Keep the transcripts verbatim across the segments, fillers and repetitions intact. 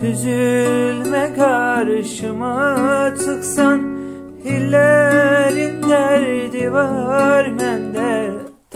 Üzülme karşıma çıksan, illerin derdi var mende.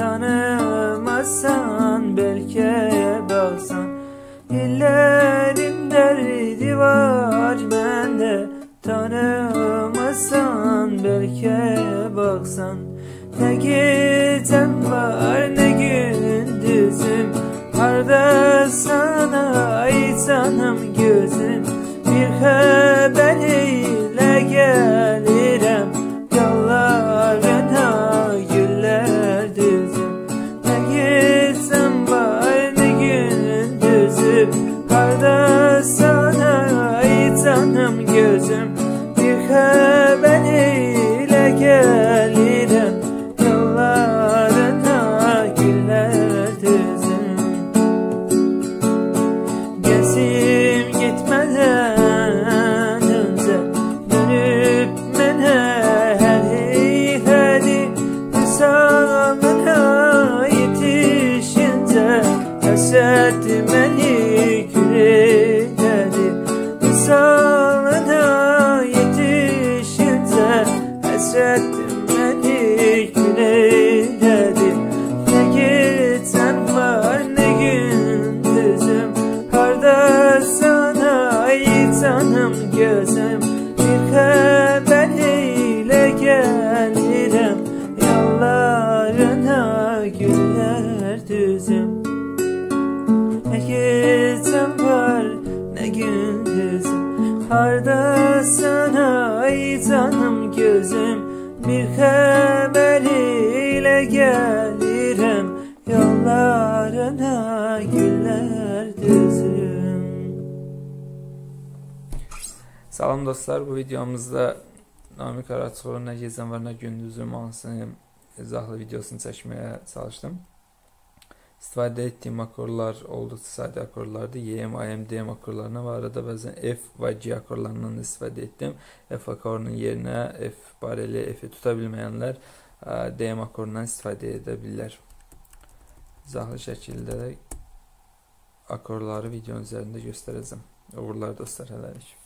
Tanımazsan belki baksan, illerin derdi var mende. Tanımazsan belki baksan. Ne gecem var ne gündüzüm, harda sana ay canım gözüm. Bir haber ile gelirim, yollarına güller düzüm. Ne gecem var ne gündüzüm, harda sana ay canım gözüm. Bir haber ile gelirim, yollarına güller düzüm. Gezim gitmeden önce dönüp mene hadi hadi, Vüsalına yetişince hasret beni kürekledi. Vüsalına yetişince hasret beni kürekledi. Ne gecem var ne gündüzüm, harda sana ay canım gözüm. Bir haber ile gelirim, yollarına güller düzüm. Ne gecem var ne gündüzüm, harda sana ay canım gözüm. Bir haber ile gelirim, yollarına güller düzüm. Salam dostlar, bu videomuzda Namiq Qaraçoğlu'nun Nə Gecəm Var Nə Gündüzüm hansını izahlı videosunu çəkməyə çalışdım. İstifadə etdiyim akorlar olduqca sadə akorlardı. Y M, I M, D M akorlarına və arada bəzən F və G akorlarından da istifadə etdim. F akorunun yerinə F barəli F'i tuta bilməyənlər D M akorundan istifadə edə bilirlər. İzahlı şəkildə akorları videonun üzərində göstərəcəm. Uğurlar dostlar, hələlik.